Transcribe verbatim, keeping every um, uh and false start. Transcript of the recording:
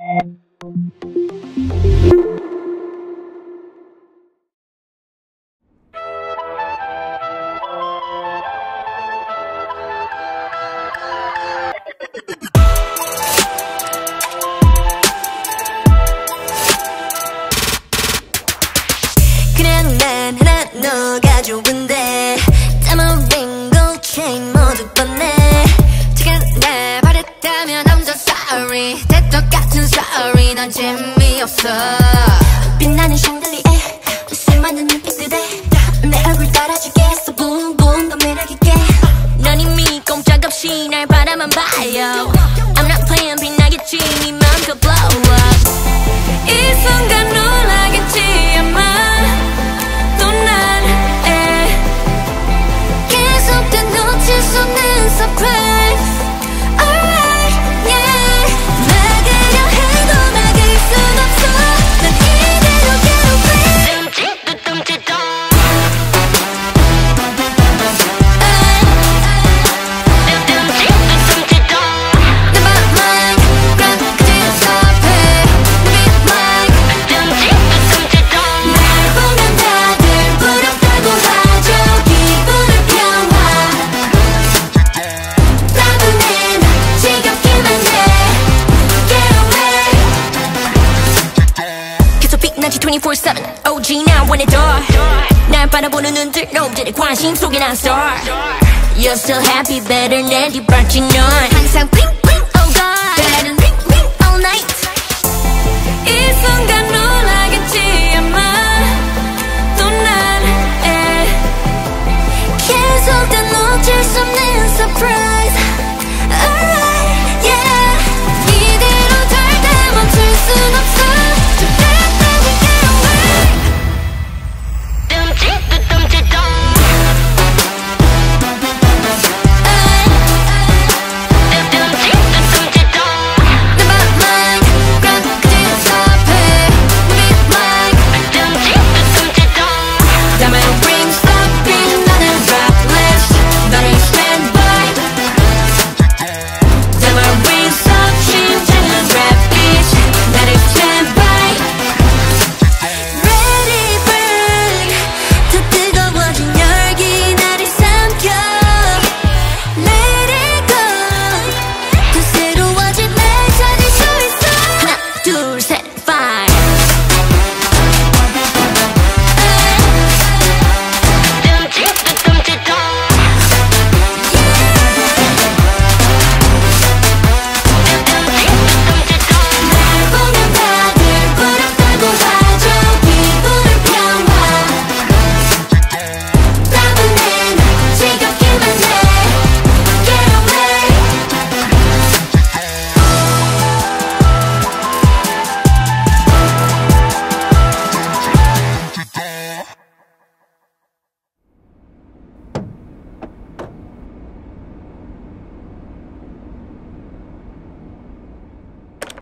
그냥 난 하나 너가 좋은데 따먹은 골체인 모두 뻔해 지금 날 버렸다면 I'm so sorry 대떡 같은 sorry 난 재미없어 빛나는 샹들리에 수많은 눈빛들에 내 얼굴 따라주겠어 boom boom 더 매력있게 넌 이미 꼼짝없이 날 바라만 봐요 I'm not playing 빛나겠지 네 맘껏 blow up 이 순간 놀라겠지 아마 surprise, alright, yeah. 막으려 해도 막을 순 없어. 난 이대로 get away. 둠칫도 둠칫도. 둠칫도 둠칫도. Never mind, 그런 그대로 섭해. Be mine. 둠칫도 둠칫도. 날 보면 다들 부럽다고 하죠. 기분을 평화. twenty-four seven O G now when it door 날 바라보는 눈들 놈들의 관심 속에 난 star You're still happy better than 네 발진 넌 항상 핑